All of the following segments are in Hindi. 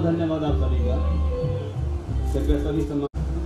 धन्यवाद आप सभी का। कृपया सभी सम्मान।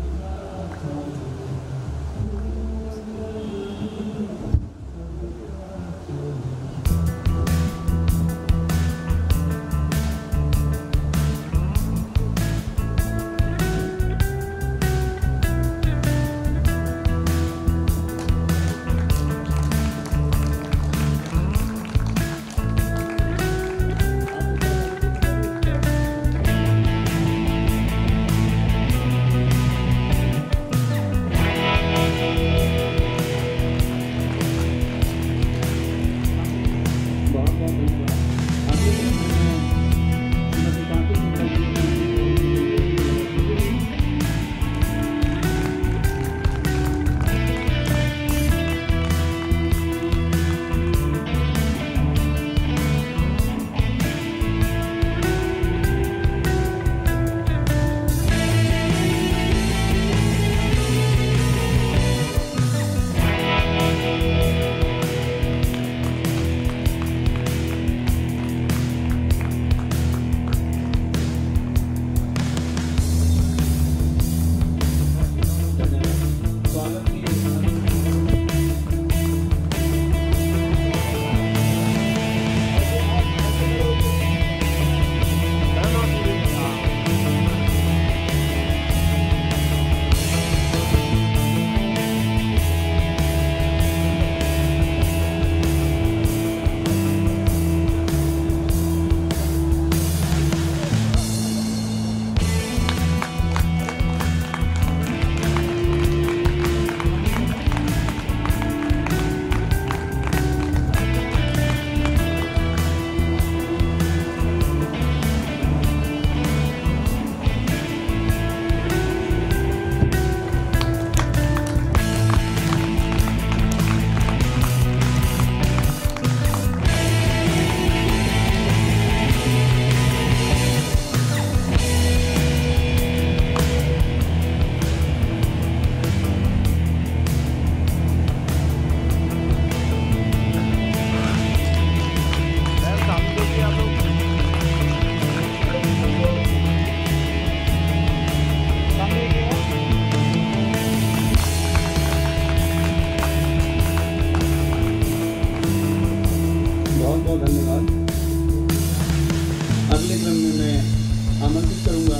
अगले क्रम में मैं आमंत्रित करूंगा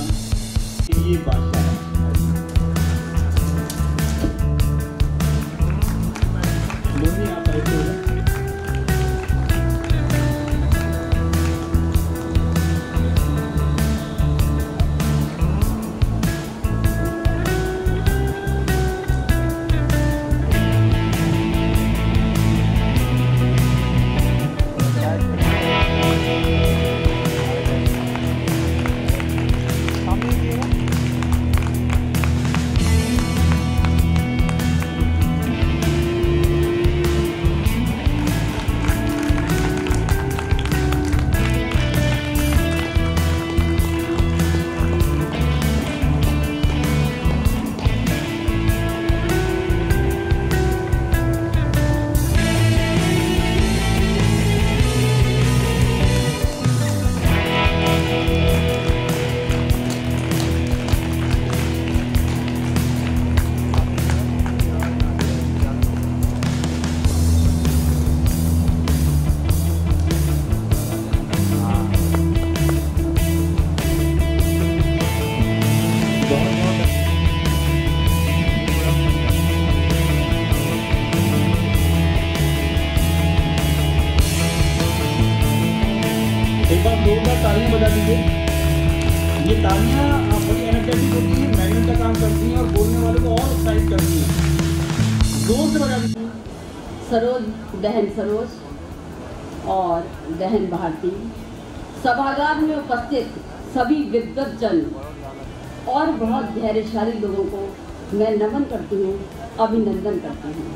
ये बादशाह लोनी आप आए थे। एक बार जोरदार तालियां बजा दीजिए। ये तालियां बड़ी एनर्जेटिक होती हैं, मैग्नेट का काम करती हैं और बोलने वाले को और एक्साइट करती हैं। जोर से बजा दीजिए। सरोज, बहन सरोज और बहन भारती, सभागार में उपस्थित सभी विद्वतजन और बहुत धैर्यशाली लोगों को मैं नमन करती हूँ, अभिनंदन करती हूँ।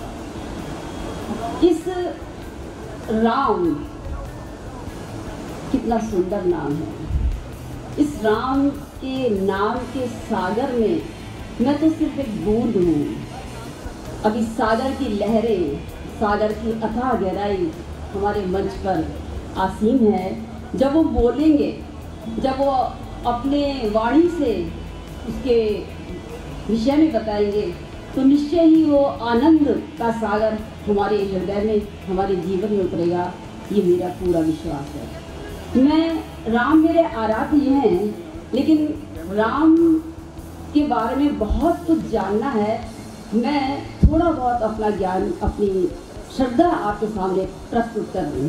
इस राम कितना सुंदर नाम है। इस राम के नाम के सागर में मैं तो सिर्फ एक बूंद हूँ। अभी सागर की लहरें, सागर की अथाह गहराई हमारे मंच पर आसीन है। जब वो बोलेंगे, जब वो अपने वाणी से उसके विषय में बताएंगे तो निश्चय ही वो आनंद का सागर हमारे हृदय में, हमारे जीवन में उतरेगा, ये मेरा पूरा विश्वास है। मैं राम मेरे आराध्य हैं, लेकिन राम के बारे में बहुत कुछ जानना है। मैं थोड़ा बहुत अपना ज्ञान, अपनी श्रद्धा आपके सामने प्रस्तुत कर रही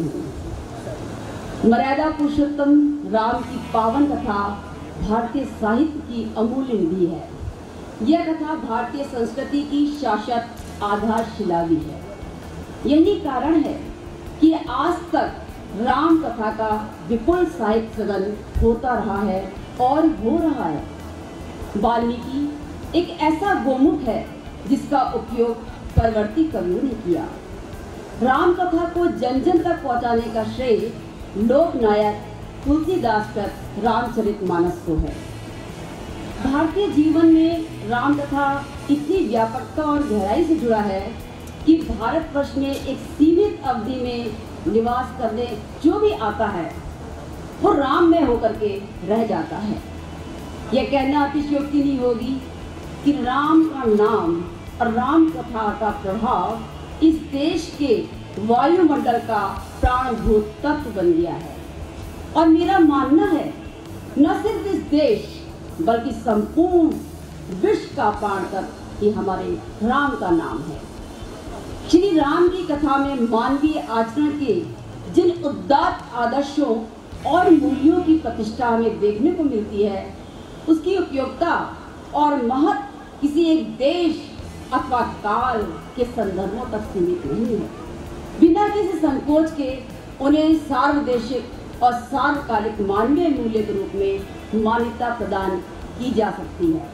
हूँ। मर्यादा पुरुषोत्तम राम की पावन कथा भारतीय साहित्य की अमूल्य निधि है। यह कथा भारतीय संस्कृति की शाश्वत आधारशिला भी है। यही कारण है कि आज तक राम कथा का विपुल साहित्य सदन होता रहा है और हो रहा है। वाल्मीकि एक ऐसा गोमुख है जिसका उपयोग परवर्ती कवियों ने किया। राम कथा को जन जन तक पहुंचाने का श्रेय लोकनायक तुलसीदास कृत रामचरितमानस को है। भारतीय जीवन में राम कथा इतनी व्यापकता और गहराई से जुड़ा है कि भारतवर्ष में एक सीमित अवधि में निवास करने जो भी आता है वो राम में होकर के रह जाता है। यह कहना अतिशयोक्ति नहीं होगी कि राम का नाम और राम कथा का प्रभाव इस देश के वायुमंडल का प्राणभूत तत्व बन गया है। और मेरा मानना है न सिर्फ इस देश बल्कि संपूर्ण विश्व का प्राण तत्व ये हमारे राम का नाम है। श्री राम की कथा में मानवीय आचरण के जिन उदात्त आदर्शों और मूल्यों की प्रतिष्ठा हमें देखने को मिलती है, उसकी उपयोगिता और महत्व किसी एक देश अथवा काल के संदर्भों तक सीमित नहीं है। बिना किसी संकोच के उन्हें सार्वदेशिक और सार्वकालिक मानवीय मूल्य के रूप में मान्यता प्रदान की जा सकती है।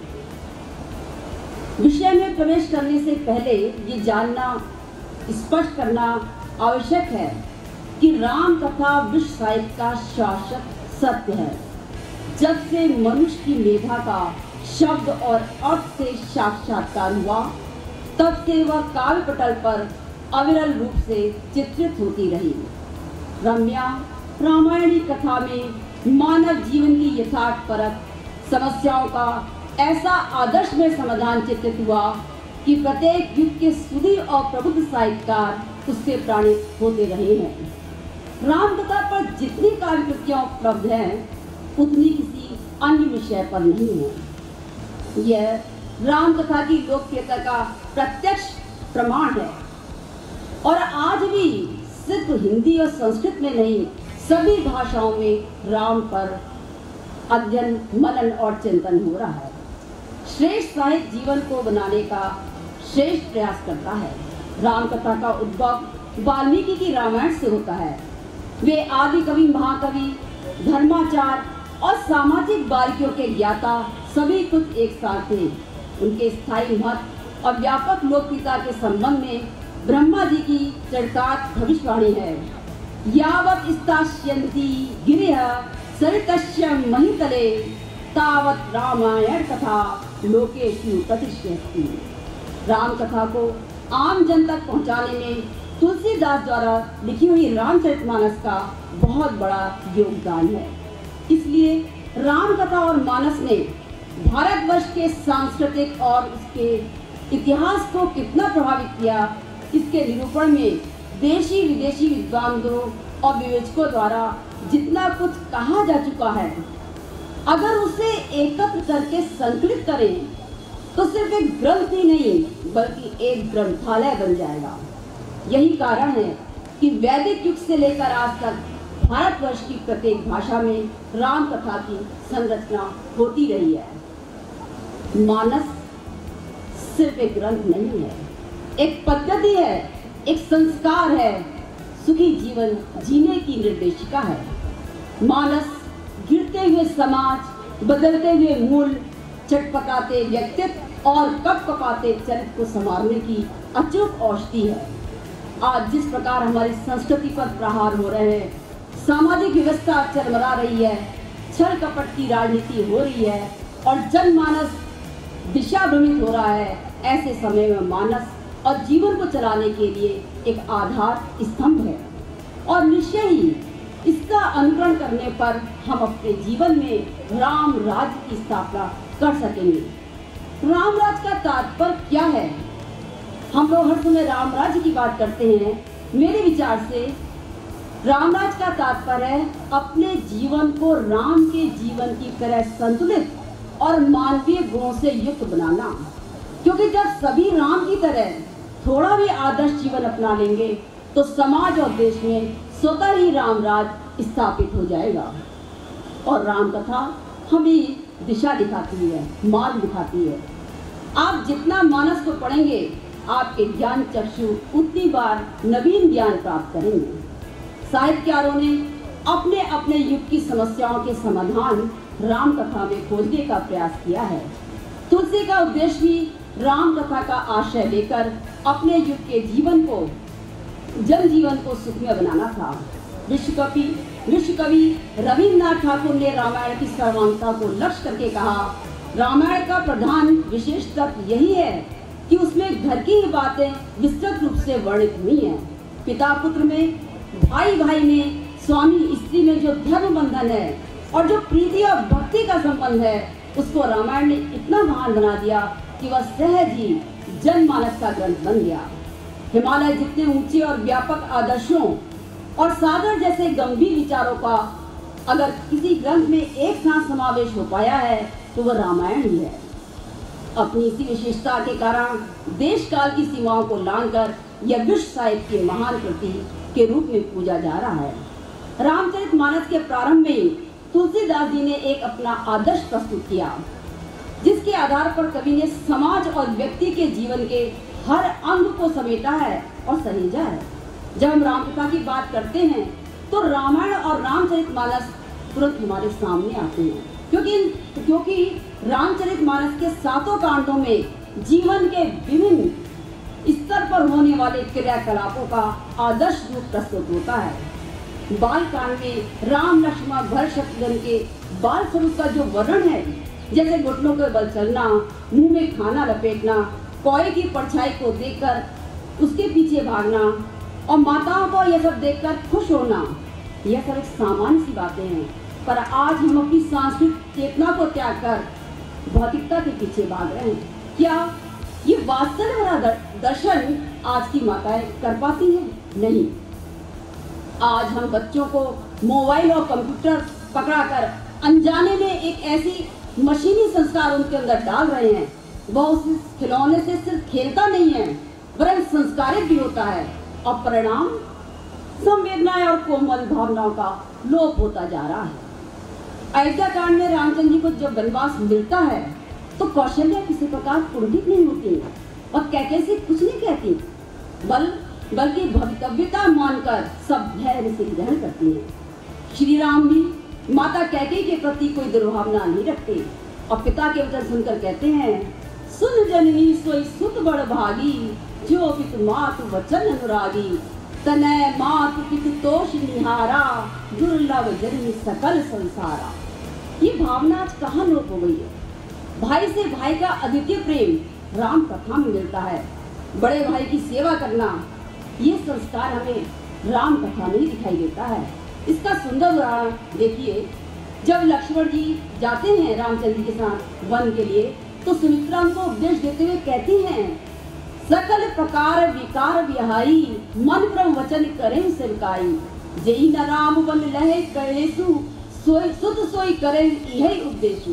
विषय में प्रवेश करने से पहले ये जानना, स्पष्ट करना आवश्यक है कि राम कथा विश्व साहित्य का शाश्वत सत्य है। जब से मनुष्य की मेधा का शब्द और अर्थ से साक्षात्कार हुआ, तब से वह काव्य पटल पर अविरल रूप से चित्रित होती रही। रम्या रामायणी कथा में मानव जीवन की यथार्थपरक समस्याओं का ऐसा आदर्श में समाधान चित्रित हुआ कि प्रत्येक युग के सुधी और प्रबुद्ध साहित्यकार उससे प्राणित होते रहे हैं। राम कथा पर जितनी काव्य कृतियां उपलब्ध हैं, उतनी किसी अन्य विषय पर नहीं है। यह राम कथा की लोकप्रियता का प्रत्यक्ष प्रमाण है और आज भी सिर्फ हिंदी और संस्कृत में नहीं, सभी भाषाओं में राम पर अध्ययन, मनन और चिंतन हो रहा है। श्रेष्ठ साहित्य जीवन को बनाने का श्रेष्ठ प्रयास करता है। राम कथा का उद्भव वाल्मीकि की रामायण से होता है। वे आदि कवि, महाकवि, धर्माचार और सामाजिक बारीकियों के ज्ञाता सभी कुछ एक साथ थे। उनके स्थायी महत्व और व्यापक लोकप्रियता के संबंध में ब्रह्मा जी की चरकात भविष्यवाणी है। यावत् स्थास्यन्ति गिरः सरितस्य महितले तावत् रामायण कथा लोकेषु प्रतिष्ठति। राम कथा को आम जन तक पहुंचाने में तुलसीदास द्वारा लिखी हुई रामचरितमानस का बहुत बड़ा योगदान है। इसलिए राम कथा और मानस ने भारतवर्ष के सांस्कृतिक और उसके इतिहास को कितना प्रभावित किया, इसके निरूपण में देशी विदेशी विद्वानों और विवेचकों द्वारा जितना कुछ कहा जा चुका है, अगर उसे एकत्र करके संकलित करें तो सिर्फ एक ग्रंथ ही नहीं बल्कि एक ग्रंथालय बन जाएगा। यही कारण है कि वैदिक युग से लेकर आज तक भारतवर्ष की प्रत्येक भाषा में राम कथा की संरचना होती रही है। मानस सिर्फ एक ग्रंथ नहीं है, एक पद्धति है, एक संस्कार है, सुखी जीवन जीने की निर्देशिका है। मानस गिरते हुए समाज, बदलते हुए मूल, चटपटाते व्यक्तित्व और कपकपाते चरित्र को संवारने की अचूक औषधि है। आज जिस प्रकार हमारी संस्कृति पर प्रहार हो रहे हैं, सामाजिक व्यवस्था चरमरा रही है, छल कपट की राजनीति हो रही है और जनमानस दिशा भ्रमित हो रहा है, ऐसे समय में मानस और जीवन को चलाने के लिए एक आधार स्तंभ है और निश्चय ही इसका अनुकरण करने पर हम अपने जीवन में राम राज्य की स्थापना कर सकेंगे। राम राज्य का तात्पर्य क्या है? हम लोग हर समय राम राज्य की बात करते हैं। मेरे विचार से राम राज्य का तात्पर्य है अपने जीवन को राम के जीवन की तरह संतुलित और मानवीय गुणों से युक्त बनाना। क्योंकि जब सभी राम की तरह थोड़ा भी आदर्श जीवन अपना लेंगे तो समाज और देश में स्वतः ही राम राज्य स्थापित हो जाएगा। और राम कथा हमें दिशा दिखाती है, मार्ग दिखाती है। आप जितना मानस को पढ़ेंगे आपके ज्ञान चक्षु उतनी बार नवीन ज्ञान प्राप्त करेंगे। साहित्यकारों ने अपने अपने युग की समस्याओं के समाधान राम कथा में खोजने का प्रयास किया है। तुलसी का उद्देश्य भी राम कथा का आशय लेकर अपने युग के जीवन को, जन जीवन को सुखमय बनाना था। विश्व कवि रविन्द्रनाथ ठाकुर ने रामायण की सर्वांगता को लक्ष्य करके कहा, रामायण का प्रधान विशेष तत्व यही है कि उसमें घर की ही बातें विस्तृत रूप से वर्णित हुई हैं। पिता पुत्र में, भाई भाई में, स्वामी स्त्री में जो धर्म बंधन है और जो प्रीति और भक्ति का संबंध है, उसको रामायण ने इतना महान बना दिया कि वह सहज ही जनमानस का ग्रंथ बन गया। हिमालय जितने ऊंचे और व्यापक आदर्शों और सागर जैसे गंभीर विचारों का अगर किसी ग्रंथ में एक साथ समावेश हो पाया है तो वह रामायण ही है। अपनी इसी विशेषता के कारण देश काल की सीमाओं को लांघकर यह विश्व साहित्य की महान कृति के रूप में पूजा जा रहा है। रामचरितमानस के प्रारंभ में तुलसीदास जी ने एक अपना आदर्श प्रस्तुत किया, जिसके आधार पर कवि ने समाज और व्यक्ति के जीवन के हर अंग को समेटा है और सहेजा है। जब हम रामकथा की बात करते हैं तो रामायण और रामचरितमानस तुरंत हमारे सामने आते हैं, क्योंकि रामचरितमानस के 7 कांडों में जीवन के विभिन्न स्तर पर होने वाले क्रियाकलापों का आदर्श रूप प्रस्तुत होता है। बाल कांड में राम लक्ष्मण भरत शत्रुघ्न के बाल स्वरूप का जो वर्णन है, जैसे घुटनों के बल चलना, मुंह में खाना लपेटना, कोए की परछाई को देखकर उसके पीछे भागना और माताओं को यह सब देखकर खुश होना, यह सब एक सामान्य सी बातें हैं। पर आज हम अपनी सांस्कृतिक चेतना को त्याग कर भौतिकता के पीछे भाग रहे हैं। क्या ये वास्तव भरा दर्शन आज की माताएं कर पाती हैं? नहीं। आज हम बच्चों को मोबाइल और कंप्यूटर पकड़ाकर अनजाने में एक ऐसी मशीनी संस्कार उनके अंदर डाल रहे हैं। वह उस खिलौने से सिर्फ खेलता नहीं है वरन संस्कारित भी होता है और परिणाम संवेदनाएं और कोमल भावनाओं का लोप होता जा रहा है। अयोध्या कांड में रामचंद्र जी को जब वनवास मिलता है तो कौशल्या किसी प्रकार कुंठित नहीं होती और कैकेयी कुछ नहीं कहती, बल्कि भवितव्यता मानकर सब धैर्य से ग्रहण करती है। श्री राम भी माता कैकेयी के प्रति कोई दुर्भावना नहीं रखते और पिता के वचन सुनकर कहते हैं, सुन जननी सोई सुत बड़ भागी, जो पितु मातु वचन अनुरागी, तनय मातु पितु तोष निहारा, दुर्लभ जननी सकल संसारा। ये भावना आज कहाँ लोप हो गई है? भाई से भाई का अद्वितीय प्रेम राम कथा में मिलता है। बड़े भाई की सेवा करना, ये संस्कार हमें राम कथा में ही दिखाई देता है। इसका सुंदर उदाहरण देखिए, जब लक्ष्मण जी जाते हैं रामचंद्र जी के साथ वन के लिए तो सुमित्रा उनको उपदेश देते हुए कहती हैं, सकल प्रकार विकार विहाई, मन क्रम वचन करें सिरकाई, जई न राम वन लहे कहेसु, सोई सुत सोई करें यही उपदेशु।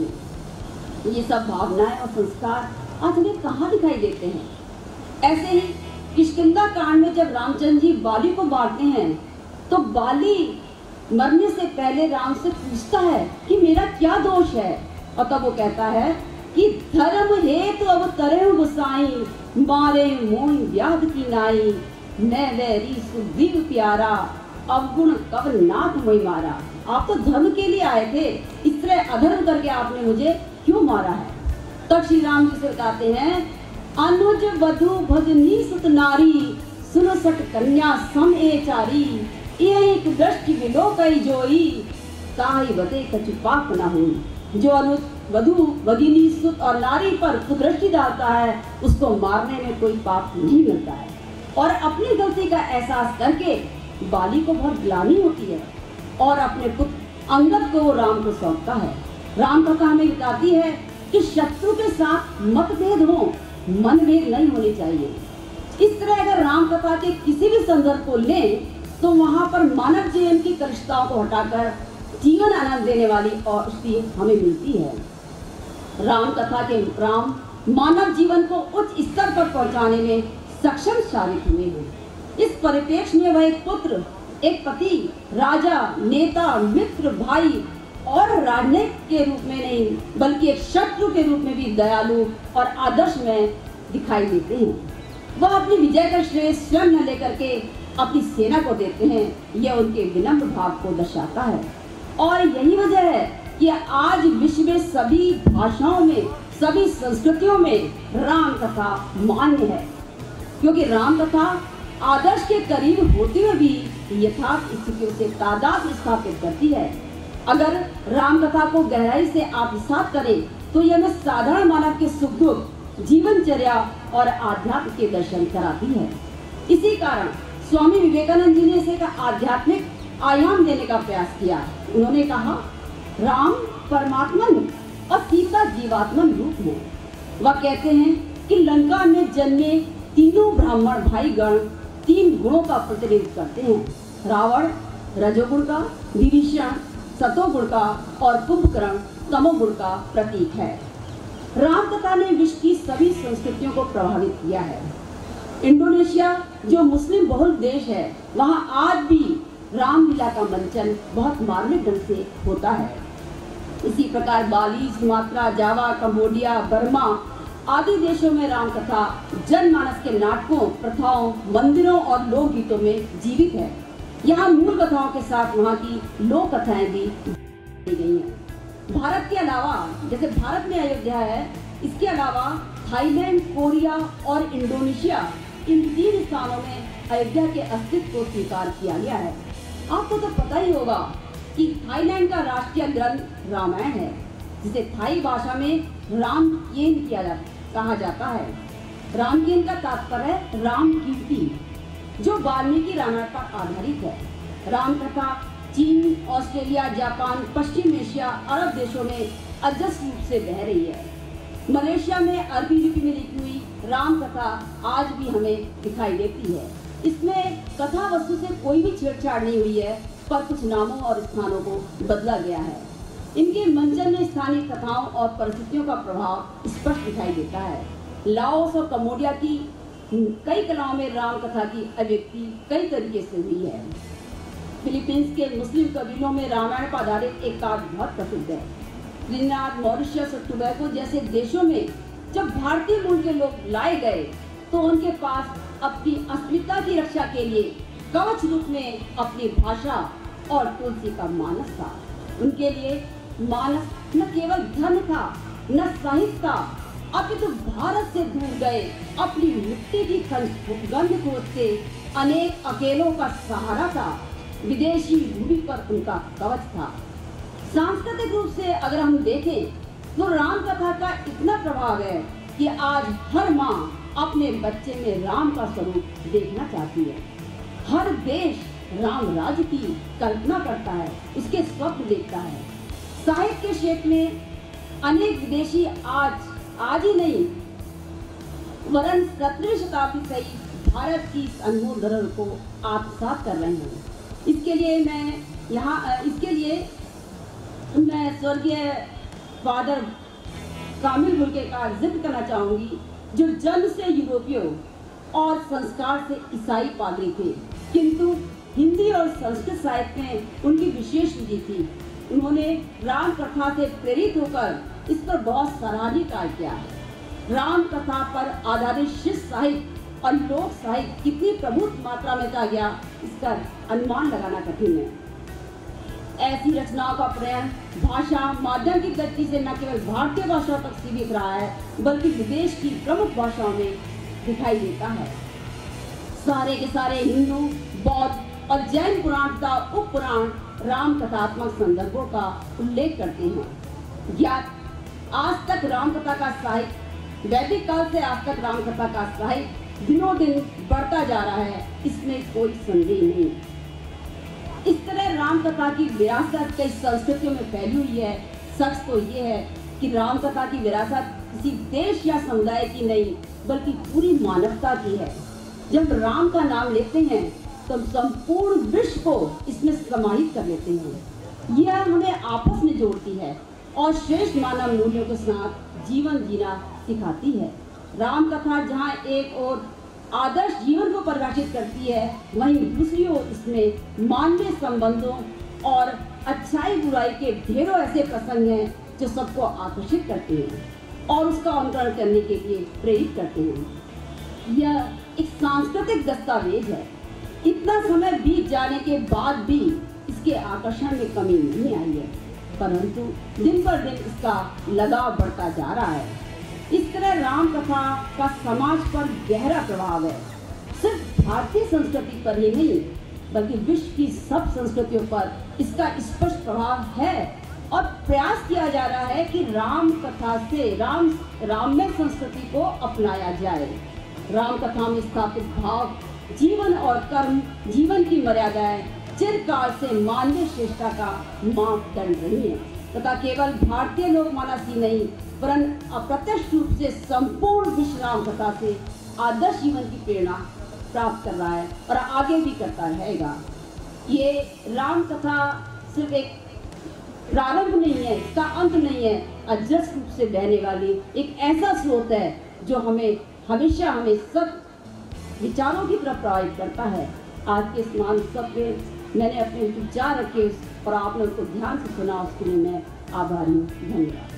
ये सब भावनाएं और संस्कार आज हमें कहाँ दिखाई देते हैं? ऐसे ही किष्किंधा कांड में जब रामचंद्र जी बाली को मारते हैं तो बाली मरने से पहले राम से पूछता है कि मेरा क्या दोष है, और तब वो कहता है कि धर्म हेतु अब तरे गुसाई, मारे मोहि व्याध की नाई, मैं वैरी सुग्रीव प्यारा, अवगुण कब नाथ मोहि मारा। आप तो धर्म के लिए आए थे, इस तरह अधर्म करके आपने मुझे क्यों मारा है? तब श्री राम जी से बताते हैं, अनुज वधु भजनी सुत नारी, सुन सट कन्या सम ए चारी, एक दृष्टि विलोकई जोई, ताहि बते कछु पाप न होई। जो अनुज वधु भगिनी सुत और नारी पर कुदृष्टि डालता है उसको मारने में कोई पाप नहीं मिलता है। और अपनी गलती का एहसास करके बाली को बहुत ग्लानि होती है और अपने पुत्र अंगद को वो राम को सौंपता है। राम कथा हमें बताती है कि शत्रु के साथ मतभेद हो, मनभेद नहीं होने चाहिए। इस तरह अगर राम कथा के किसी भी संदर्भ को लें तो वहां पर मानव जीवन की कलुषताओं को हटाकर जीवन आनंद देने वाली औषधि हमें मिलती है। राम कथा के राम मानव जीवन को उच्च स्तर पर पहुंचाने में सक्षम साबित हुए हैं। इस परिप्रेक्ष्य में वह एक पुत्र, एक पति, राजा, नेता, मित्र, भाई और राजनीतिक के रूप में नहीं बल्कि एक शत्रु के रूप में भी दयालु और आदर्श में दिखाई देते हैं। वह अपनी विजय का श्रेय स्वयं न लेकर के अपनी सेना को देते हैं। यह उनके विनम्र भाव को दर्शाता है और यही वजह है कि आज विश्व में सभी भाषाओं में, सभी संस्कृतियों में राम कथा मान्य है, क्योंकि राम कथा आदर्श के करीब होते हुए भी यथार्थ स्थितियों से तादाद स्थापित करती है। अगर राम कथा को गहराई से आत्मसात करें तो यह हमें साधारण मानव के सुख दुख, जीवनचर्या और आध्यात्म के दर्शन कराती है। इसी कारण स्वामी विवेकानंद जी ने इसे एक आध्यात्मिक आयाम देने का प्रयास किया। उन्होंने कहा, राम परमात्मन और सीता जीवात्मन रूप है। वह कहते हैं कि लंका में जन्मे तीनों ब्राह्मण भाई गण 3 गुणों का प्रतिनिधित्व करते हैं। रावण रजोगुण का, विभीषण सतोगुण का और कुंभकर्ण तमोगुण का प्रतीक है। राम कथा ने विश्व की सभी संस्कृतियों को प्रभावित किया है। इंडोनेशिया जो मुस्लिम बहुल देश है, वहां आज भी रामलीला का मंचन बहुत मार्मिक ढंग से होता है। इसी प्रकार Bali, Sumatra, Java, Cambodia, Burma आदि देशों में राम कथा जनमानस के नाटकों, प्रथाओं, मंदिरों और लोकगीतों में जीवित है। यहाँ मूल कथाओं के साथ वहाँ की लोक कथाएं भी दी गई हैं। भारत के अलावा, जैसे भारत में अयोध्या है, इसके अलावा थाईलैंड, कोरिया और इंडोनेशिया, इन 3 स्थानों में अयोध्या के अस्तित्व को स्वीकार किया गया है। आपको तो पता ही होगा कि थाईलैंड का राष्ट्रीय ग्रंथ रामायण है, जिसे थाई भाषा में रामकेन कहा जाता है। रामकेन का तात्पर्य राम कीर्ति, जो वाल्मीकि रामायण पर आधारित है। राम कथा चीन, ऑस्ट्रेलिया, जापान, पश्चिम एशिया, अरब देशों में अजस्र रूप से बह रही है। मलेशिया में अरबी लिपि में लिखी हुई राम कथा आज भी हमें दिखाई देती है। इसमें कथा वस्तु से कोई भी छेड़छाड़ नहीं हुई है, पर कुछ नामों और स्थानों को बदला गया है। इनके मंचन में स्थानीय कथाओं और परिस्थितियों का प्रभाव स्पष्ट दिखाई देता है। लाओस और कम्बोडिया की कई कलाओं में राम कथा की अभिव्यक्ति कई तरीके से हुई है। फिलीपींस के मुस्लिम कबीलों में रामायण पर आधारित एक काव्य बहुत प्रसिद्ध है। त्रिनिदाद, मॉरिशस और टोबैगो जैसे देशों में जब भारतीय मूल के लोग लाए गए तो उनके पास अपनी अस्मिता की रक्षा के लिए कवच रूप में अपनी भाषा और तुलसी का मानस था। उनके लिए मानस न केवल धर्म था, न साहित्य था, अपितु भारत से दूर गए अपनी मिट्टी की गंध खोजते अनेक अकेलों का सहारा था। विदेशी भूमि पर उनका कवच था। सांस्कृतिक रूप से अगर हम देखें तो राम कथा का इतना प्रभाव है कि आज हर माँ अपने बच्चे में राम का स्वरूप देखना चाहती है। हर देश राम राज्य की कल्पना करता है, उसके स्वप्न देखता है। साहित्य के क्षेत्र में अनेक विदेशी आज ही नहीं वरन 17वीं शताब्दी से ही भारत की इस अनमोल धरोहर को आत्मसात कर रहे हैं। इसके लिए मैं स्वर्गीय फादर कामिल बुर्के का जिक्र करना चाहूँगी, जो जन्म से यूरोपियों और संस्कार से ईसाई पादरी थे, किंतु हिंदी और संस्कृत साहित्य में उनकी विशेष रुचि थी। उन्होंने राम कथा से प्रेरित होकर इस पर बहुत सराहनीय कार्य किया। राम कथा पर आधारित शिष्य साहित्य और लोक साहित्य कितनी प्रमुख मात्रा में था गया, इसका अनुमान लगाना कठिन है। ऐसी रचनाओं का प्रयास भाषा माध्यम की गति से न केवल भारतीय भाषा तक सीमित रहा है, बल्कि विदेश की प्रमुख भाषाओं में दिखाई देता है। सारे के सारे हिंदू, बौद्ध और जैन पुराण का उप पुराण राम कथात्मक संदर्भों का उल्लेख करते हैं। ज्ञात आज तक राम कथा का साहित्य, वैदिक काल से आज तक राम कथा का साहित्य दिनों दिन बढ़ता जा रहा है, इसमें कोई संदेह नहीं। इस तरह राम कथा की विरासत कई संस्कृतियों में फैली हुई है। सच तो ये है कि राम कथा की विरासत किसी देश या समुदाय की नहीं बल्कि पूरी मानवता की है। जब राम का नाम लेते हैं तो संपूर्ण विश्व को इसमें समाहित कर लेते हैं। यह हमें आपस में जोड़ती है और श्रेष्ठ मानव मूल्यों के साथ जीवन जीना सिखाती है। राम कथा जहाँ एक और आदर्श जीवन को परिभाषित करती है, वहीं दूसरी ओर इसमें मानवीय संबंधों और अच्छाई बुराई के ढेरों ऐसे प्रसंग हैं जो सबको आकर्षित करते हैं और उसका अनुकरण करने के लिए प्रेरित करते हैं। यह एक सांस्कृतिक दस्तावेज है। इतना समय बीत जाने के बाद भी इसके आकर्षण में कमी नहीं आई है, परंतु दिन पर दिन इसका लगाव बढ़ता जा रहा है। इस तरह राम कथा का समाज पर गहरा प्रभाव है। सिर्फ भारतीय संस्कृति पर ही नहीं बल्कि विश्व की सब संस्कृतियों पर इसका स्पष्ट प्रभाव है और प्रयास किया जा रहा है कि राम कथा से राममय संस्कृति को अपनाया जाए। राम कथा में स्थापित भाव, जीवन और कर्म, जीवन की मर्यादाएं चिरकाल से मानवीय श्रेष्ठता का मापदंड रही है तथा केवल भारतीय लोक मानस ही नहीं वरन अप्रत्यक्ष रूप से संपूर्ण विश्व राम कथा से आदर्श जीवन की प्रेरणा प्राप्त कर रहा है और आगे भी करता रहेगा। ये राम कथा सिर्फ एक प्रारंभ नहीं है, इसका अंत नहीं है, अजस्र रूप से बहने वाली एक ऐसा स्रोत है जो हमें हमेशा हमें सब विचारों की तरफ प्रभावित करता है। आज के इस महाउत्सव पे मैंने अपने विचार रखे और आपने उनको ध्यान से सुना, उसके लिए मैं आभारी हूँ। धन्यवाद।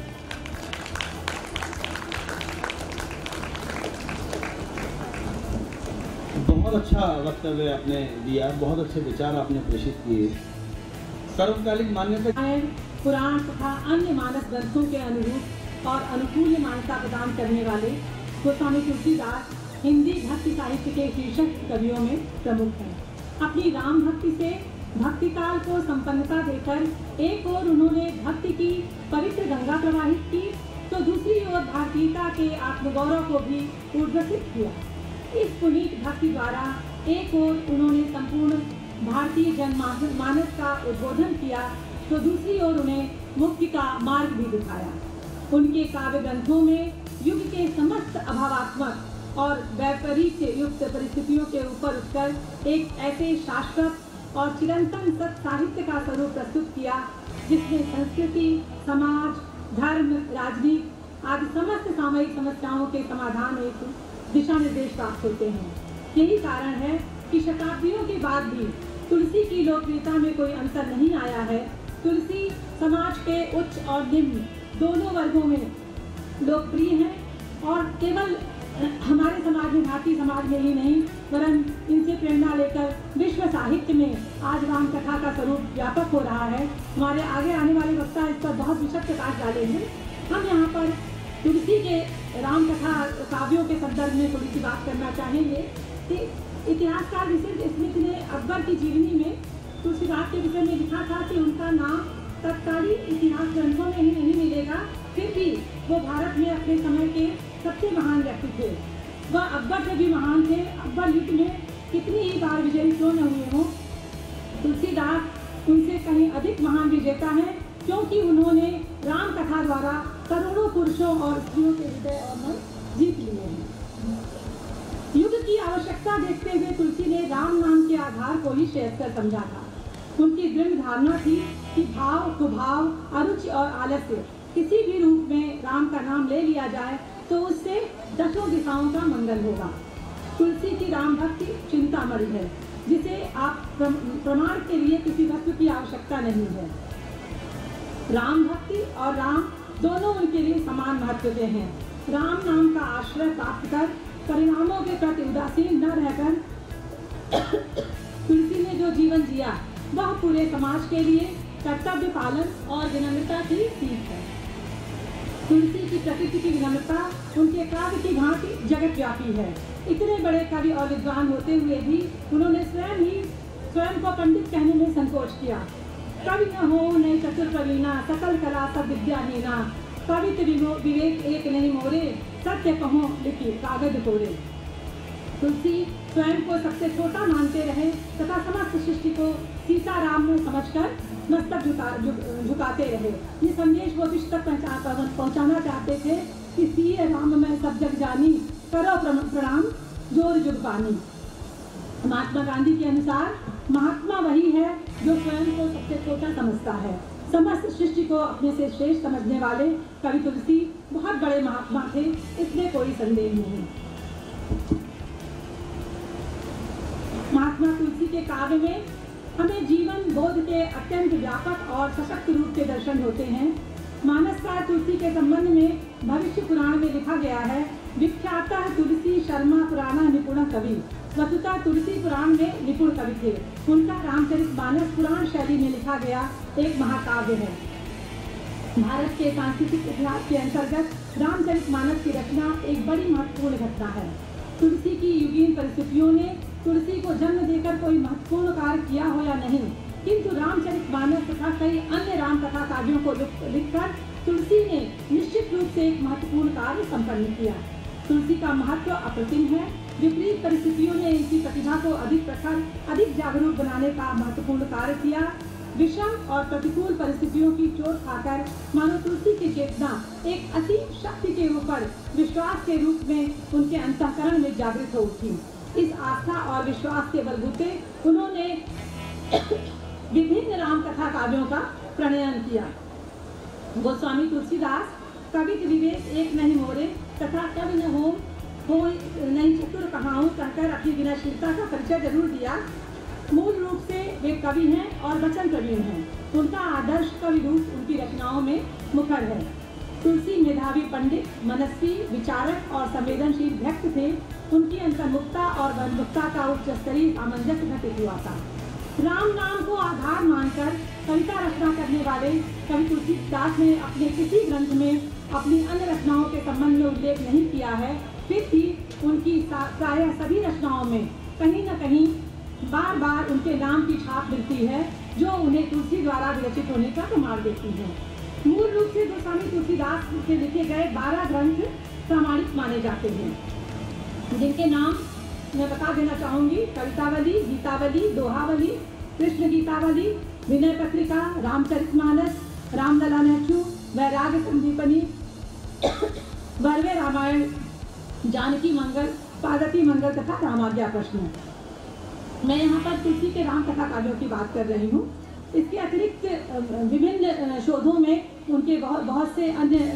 बहुत अच्छा वक्तव्य आपने दिया, बहुत अच्छे विचार आपने प्रेषित किए। सर्वकालिक मान्यता पुराण तथा अन्य मानस ग्रंथों के अनुरूप और अनुकूल मान्यता प्रदान करने वाले गोस्वामी तुलसीदास हिंदी भक्ति साहित्य के शीर्षक कवियों में प्रमुख हैं। अपनी राम भक्ति से भक्ति काल को संपन्नता देकर एक ओर उन्होंने भक्ति की पवित्र गंगा प्रवाहित की तो दूसरी ओर भारतीयता के आत्मगौरव को भी उद्घोषित किया। इस पुनीत भक्ति द्वारा एक ओर उन्होंने संपूर्ण भारतीय जनमानस का उद्बोधन किया तो दूसरी ओर उन्हें मुक्ति का मार्ग भी दिखाया। उनके काव्य ग्रंथों में युग के समस्त अभावात्मक और वैपरीत्य युक्त परिस्थितियों के ऊपर उठकर एक ऐसे शाश्वत और चिरंतन सत साहित्य का स्वरूप प्रस्तुत किया जिसमें संस्कृति, समाज, धर्म, राजनीति आदि समस्त सामयिक समस्याओं के समाधान हेतु दिशा निर्देश प्राप्त होते हैं। यही कारण है कि शताब्दियों के बाद भी तुलसी की लोकप्रियता में कोई अंतर नहीं आया है। तुलसी समाज के उच्च और निम्न दोनों वर्गों में लोकप्रिय है और केवल हमारे समाज में, भारतीय समाज में ही नहीं वरन इनसे प्रेरणा लेकर विश्व साहित्य में आज राम कथा का स्वरूप व्यापक हो रहा है। हमारे आगे आने वाले वक्ता इस पर बहुत विशद प्रकाश डालेंगे। हम यहाँ पर तुलसी के राम कथा काव्यों के संदर्भ में थोड़ी सी बात करना चाहेंगे कि इतिहासकार विशिष्ट स्मिथ ने अकबर की जीवनी में तुलसीदास के विषय में लिखा था कि उनका नाम तत्कालीन इतिहास ग्रंथों में ही नहीं मिलेगा, फिर भी वो भारत में अपने समय के सबसे महान व्यक्ति थे। वह अकबर से भी महान थे। अकबर युद्ध में कितनी ही बार विजयी क्यों न हुए हों, तुलसीदास उनसे कहीं अधिक महान विजेता है क्योंकि उन्होंने राम कथा द्वारा करोड़ों पुरुषों और स्त्रियों के हृदय और मन जीत लिए हैं। युग की आवश्यकता देखते हुए तुलसी ने राम नाम के आधार को ही श्रेयस्कर समझा था। उनकी दृढ़ धारणा थी कि भाव, कुभाव, अरुचि और आलस्य किसी भी रूप में राम का नाम ले लिया जाए तो उससे दसों दिशाओं का मंगल होगा। तुलसी की राम भक्ति चिंतामणि है जिसे आप प्रमाण के लिए किसी वस्तु की आवश्यकता नहीं है। राम भक्ति और राम दोनों उनके लिए समान महत्व के हैं। राम नाम का आश्रय प्राप्त कर परिणामों के प्रति उदासीन न रहकर तुलसी ने जो जीवन जिया वह पूरे समाज के लिए कर्तव्य पालन और विनम्रता की सीख है। तुलसी की प्रकृति की विनम्रता उनके काव्य की भांति जगतव्यापी है। इतने बड़े कवि और विद्वान होते हुए भी उन्होंने स्वयं को पंडित कहने में संकोच किया। कवि न हो नहीं चतुर प्रवीणा, सकल कला सब विद्याहीना, कवित विवेक एक नहीं मोरे, सत्य कहो लिखी कागज तोड़े। तुलसी स्वयं को सबसे छोटा मानते रहे तथा समस्त सृष्टि को सीताराम में समझकर मस्तक झुकाते रहे। ये संदेश वो विश्व तक पहुँचाना चाहते थे कि सिए राम में सब जग जानी, करो प्रणाम जोर जुग पानी। महात्मा गांधी के अनुसार महात्मा वही है जो स्वयं को सबसे छोटा समझता है। समस्त सृष्टि को अपने से श्रेष्ठ समझने वाले कवि तुलसी बहुत बड़े महात्मा थे, इसमें कोई संदेह नहीं। महात्मा तुलसी के काव्य में हमें जीवन बोध के अत्यंत व्यापक और सशक्त रूप के दर्शन होते हैं। मानसकार तुलसी के संबंध में भविष्य पुराण में लिखा गया है, विख्यात तुलसी शर्मा पुराना निपुण कवि। वस्तुतः तुलसी पुराण में निपुण कवि थे। उनका रामचरितमानस पुराण शैली में लिखा गया एक महाकाव्य है। भारत के सांस्कृतिक इतिहास के अंतर्गत रामचरितमानस की रचना एक बड़ी महत्वपूर्ण घटना है। तुलसी की युगीन परिस्थितियों ने तुलसी को जन्म देकर कोई महत्वपूर्ण कार्य किया हो या नहीं, किंतु रामचरितमानस तथा कई अन्य राम कथा काव्यों को लिखकर तुलसी ने निश्चित रूप से एक महत्वपूर्ण कार्य संपन्न किया। तुलसी का महत्व अप्रतिम है। विपरीत परिस्थितियों ने इनकी प्रतिभा को अधिक प्रखर, अधिक जागरूक बनाने का महत्वपूर्ण कार्य किया। विषम और प्रतिकूल परिस्थितियों की चोट खाकर मानो तुलसी की चेतना एक असीम शक्ति के ऊपर विश्वास के रूप में उनके अंतःकरण में जागृत हो उठी। इस आस्था और विश्वास के बलबूते उन्होंने विभिन्न राम कथा काव्यों का प्रणयन किया। गोस्वामी तुलसीदास कवित विवेक एक नहीं मोरे तथा कवि न हो नहीं चतुर कहाऊं कहकर अपनी विनयशीलता का परिचय जरूर दिया। मूल रूप से वे कवि हैं और वचन प्रवीण हैं। उनका आदर्श कवि रूप उनकी रचनाओं में मुखर है। तुलसी मेधावी पंडित, मनस्वी, विचारक और संवेदनशील व्यक्ति थे। उनकी अंतर्मुखता और बहिर्मुखता का उच्च स्तरीय सामंजस्य घटित हुआ था। राम नाम को आधार मानकर कविता रचना करने वाले कवि तुलसीदास ने अपने किसी ग्रंथ में अपनी अन्य रचनाओं के संबंध में उल्लेख नहीं किया है, फिर भी उनकी प्रायः सभी रचनाओं में कहीं न कहीं बार बार उनके नाम की छाप मिलती है, जो उन्हें तुलसी द्वारा विरचित होने का प्रमाण देती है। मूल रूप से गोस्वामी तुलसीदास के लिखे गए 12 ग्रंथ प्रामाणिक माने जाते हैं, जिनके नाम मैं बता देना चाहूंगी। कवितावली, गीतावली, दोहावली, कृष्ण गीतावली, विनय पत्रिका, रामचरितमानस, रामललानेचु, वैराग्य संदीपनी, वर्वे रामायण, जानकी मंगल, पार्वती मंगल तथा रामाज्ञा प्रश्न। मैं यहाँ पर तुलसी के राम कथा काव्यों की बात कर रही हूँ। इसके अतिरिक्त विभिन्न शोधों में उनके बहुत से अन्य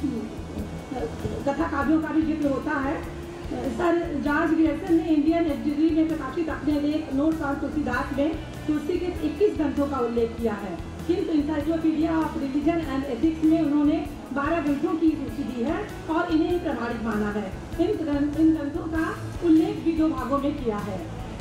कथा काव्यों का भी जिक्र होता है। सर जॉर्ज ग्रियर्सन ने इंडियन हिस्ट्री में प्रकाशित अपने लेख नोट्स ऑन तुलसीदास में तुलसी के 21 ग्रंथों का उल्लेख किया है, किंतु encyclopedia of religion and ethics में उन्होंने 12 ग्रंथों की सूची दी है और इन्हें प्रमाणिक माना है। इन ग्रंथों का उल्लेख भी 2 भागों में किया है।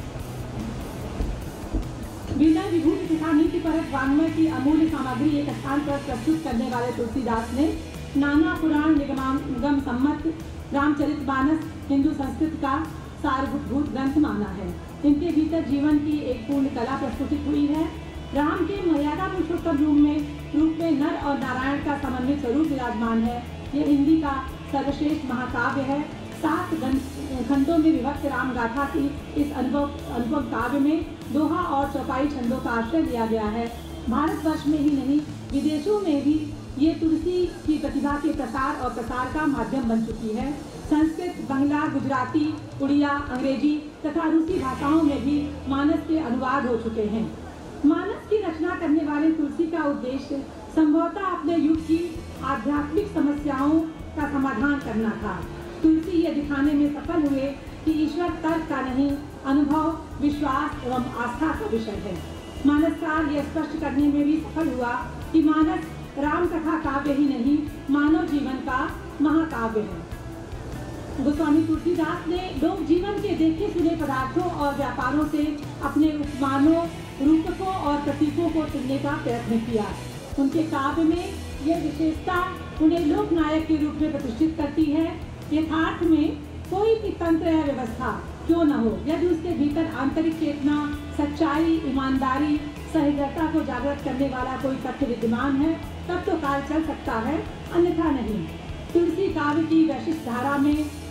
विनय विभूति तथा नीतिपरक वाङ्मय की अमूल्य सामग्री एक स्थान पर प्रस्तुत करने वाले तुलसीदास ने नाना पुराण निगम सम्मत रामचरितमानस हिंदू संस्कृत का सारभूत ग्रंथ माना है। इनके भीतर जीवन की एक पूर्ण कला प्रस्तुत हुई है। राम के मर्यादा पुरुषोत्तम रूप में नर और नारायण का समन्वित स्वरूप विराजमान है। यह हिंदी का सर्वश्रेष्ठ महाकाव्य है। 7 खंडों में विभक्त राम गाथा की इस अनुपम काव्य में दोहा और चौपाई छंदों का आश्रय लिया गया है। भारतवर्ष में ही नहीं, विदेशों में भी ये तुलसी की प्रतिभा के प्रसार और प्रसार का माध्यम बन चुकी है। संस्कृत, बंगला, गुजराती, उड़िया, अंग्रेजी तथा रूसी भाषाओं में भी मानस के अनुवाद हो चुके हैं। मानस की रचना करने वाले तुलसी का उद्देश्य संभवतः अपने युग की आध्यात्मिक समस्याओं का समाधान करना था। तुलसी ये दिखाने में सफल हुए कि ईश्वर तर्क का नहीं, अनुभव, विश्वास एवं आस्था का विषय है। मानसकार यह स्पष्ट करने में भी सफल हुआ कि मानस राम कथा काव्य ही नहीं, मानव जीवन का महाकाव्य है। गोस्वामी तुलसीदास ने लोक जीवन के देखे सुने पदार्थों और व्यापारों से अपने उपमानों, रूपकों और प्रतीकों को चुनने का प्रयत्न किया। उनके काव्य में यह विशेषता उन्हें लोकनायक के रूप में प्रतिष्ठित करती है। यथार्थ में कोई भी तंत्र या व्यवस्था क्यों न हो, यदि उसके भीतर आंतरिक चेतना, सच्चाई, ईमानदारी, सहृदयता को जागृत करने वाला कोई तथ्य विद्यमान है, तब तो कार्य चल सकता है, अन्यथा नहीं। तुलसी काव्य की वैशिष्ट धारा में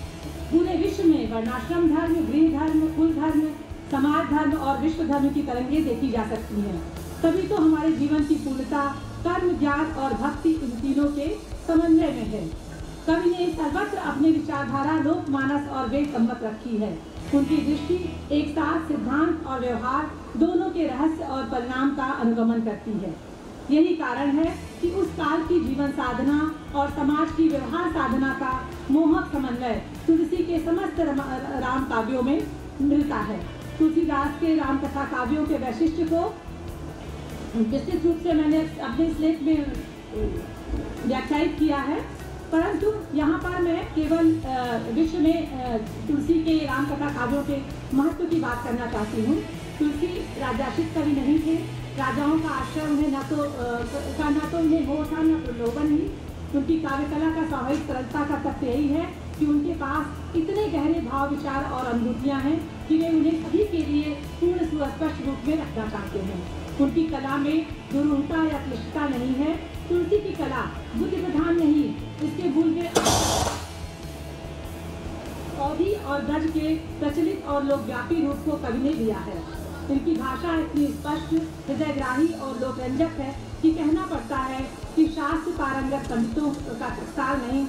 पूरे विश्व में वर्णाश्रम धर्म, गृह धर्म, कुल धर्म, समाज धर्म और विश्व धर्म की तरंगे देखी जा सकती हैं। तभी तो हमारे जीवन की पूर्णता कर्म, ज्ञान और भक्ति इन तीनों के समन्वय में है। कवि ने सर्वत्र अपने विचारधारा लोकमानस और वेद सम्मत रखी है। उनकी दृष्टि एक साथ सिद्धांत और व्यवहार दोनों के रहस्य और परिणाम का अनुगमन करती है। यही कारण है कि उस काल की जीवन साधना और समाज की व्यवहार साधना का मोहक समन्वय तुलसी के समस्त राम काव्यों में मिलता है। तुलसीदास के राम कथा काव्यों के वैशिष्ट्य को विस्तृत रूप से मैंने अपने लेख में व्याख्यायित किया है, परंतु यहाँ पर मैं केवल विश्व में तुलसी के राम कथा काव्यों के महत्व की बात करना चाहती हूँ। तुलसी राजाशित कवि नहीं थे। राजाओं का आश्रय उन्हें न तो उन्हें मोह था न प्रलोभन ही। उनकी काव्य कला का स्वाभाविक सरलता का तथ्य यही है कि उनके पास इतने गहरे भाव, विचार और अनुभूतियाँ हैं कि वे उन्हें सभी के लिए पूर्ण सुस्पष्ट रूप में रखना चाहते हैं। उनकी कला में दुरूहता या क्लिष्टता नहीं है। तुलसी की कला बुद्धि प्रधान नहीं, इसके मूल में अवधि और गज के प्रचलित और लोकव्यापी रूप को कवि ने लिया है। इनकी भाषा इतनी स्पष्ट, हृदयग्राही और लोकरंजक है कि कहना पड़ता है कि शास्त्र पारंगत पंडितों का टकसाल नहीं,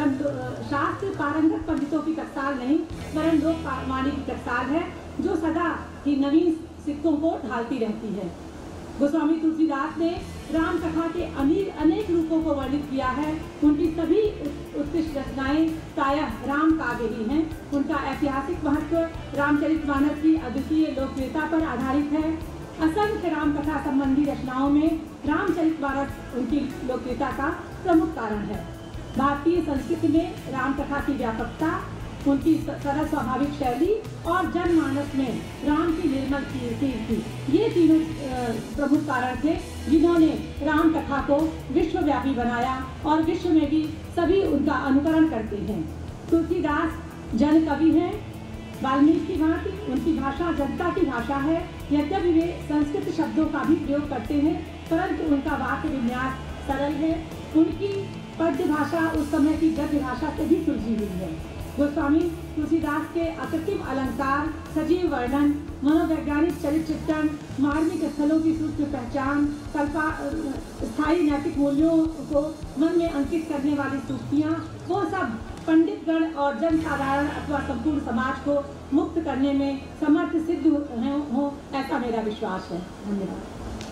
वरन लोकवाणी की टकसाल है जो सदा ही नवीन सिक्कों को ढालती रहती है। गोस्वामी तुलसीदास ने राम कथा के अनेक रूपों को वर्णित किया है। उनकी सभी उत्कृष्ट रचनाएं प्रायः राम काव्य ही हैं। उनका ऐतिहासिक महत्व रामचरितमानस की अद्वितीय लोकप्रियता पर आधारित है। असंख्य राम कथा संबंधी रचनाओं में रामचरितमानस उनकी लोकप्रियता का प्रमुख कारण है। भारतीय संस्कृति में राम कथा की व्यापकता, उनकी सरल स्वाभाविक शैली और जनमानस में राम की निर्मल कीर्ति, ये तीनों प्रमुख कारण थे जिन्होंने राम कथा को विश्वव्यापी बनाया और विश्व में भी सभी उनका अनुकरण करते हैं। तुलसीदास जन कवि हैं। वाल्मीकि की भांति उनकी भाषा जनता की भाषा है। यद्यपि वे संस्कृत शब्दों का भी प्रयोग करते हैं, परंतु उनका वाक्य विन्यास सरल है। उनकी पद्य भाषा उस समय की गद्य भाषा से भी सुलझी हुई है। गोस्वामी तुलसीदास के अकृत्रिम अलंकार, सजीव वर्णन, मनोवैज्ञानिक चरित्र चित्रण, मार्मिक स्थलों की सूक्ष्म पहचान, स्थायी नैतिक मूल्यों को मन में अंकित करने वाली सूक्तियाँ, वो सब पंडितगण और जन साधारण अथवा संपूर्ण समाज को मुक्त करने में समर्थ सिद्ध हो, ऐसा मेरा विश्वास है। धन्यवाद।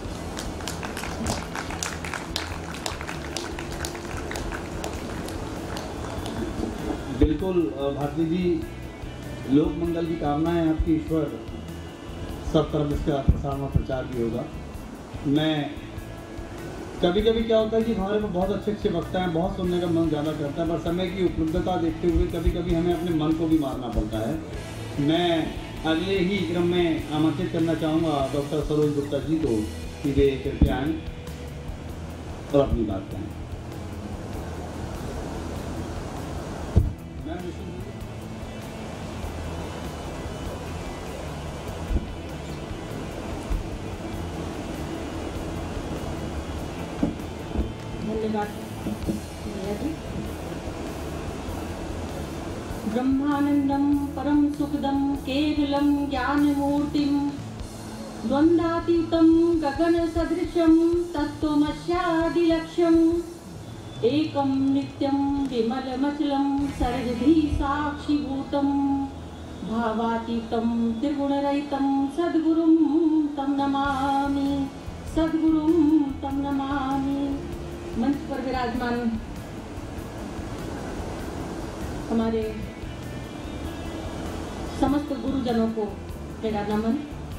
बिल्कुल भारती जी, लोक मंगल की कामना है आपकी। ईश्वर सब तरफ इसका प्रसारण और प्रचार भी होगा। मैं कभी कभी क्या होता है कि हमारे में बहुत अच्छे वक्ता हैं, बहुत सुनने का मन ज़्यादा करता है, पर समय की उपलब्धता देखते हुए कभी कभी हमें अपने मन को भी मारना पड़ता है। मैं अगले ही क्रम में आमंत्रित करना चाहूँगा डॉक्टर सरोज गुप्ता जी को कि वे कृपया आएँ और अपनी बात कहें। ब्रह्मानंदं परम सुखदं केवलं ज्ञानमूर्तिं द्वन्द्वातीतं गगन सदृशं तत्त्वमस्यादिलक्ष्यम् एकं नित्यं विमलमचलं सर्वधी साक्षिभूतं भावातीतं त्रिगुणरहितं सद्गुरुं तं नमामि, सद्गुरुं तं नमामि। मंच पर विराजमान हमारे समस्त गुरुजनों को मेरा नमन।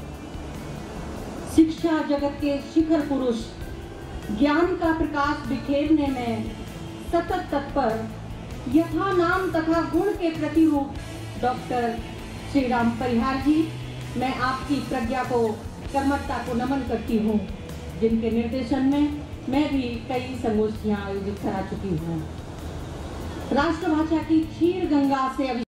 शिक्षा जगत के शिखर पुरुष, ज्ञान का प्रकाश बिखेरने में सतत तत्पर, यथा नाम तथा गुण के प्रतिरूप डॉक्टर श्री राम परिहार जी, मैं आपकी प्रज्ञा को, कर्मठता को नमन करती हूँ, जिनके निर्देशन में मैं भी कई संगोष्ठियाँ आयोजित करा चुकी हूँ। राष्ट्रभाषा की क्षीर गंगा से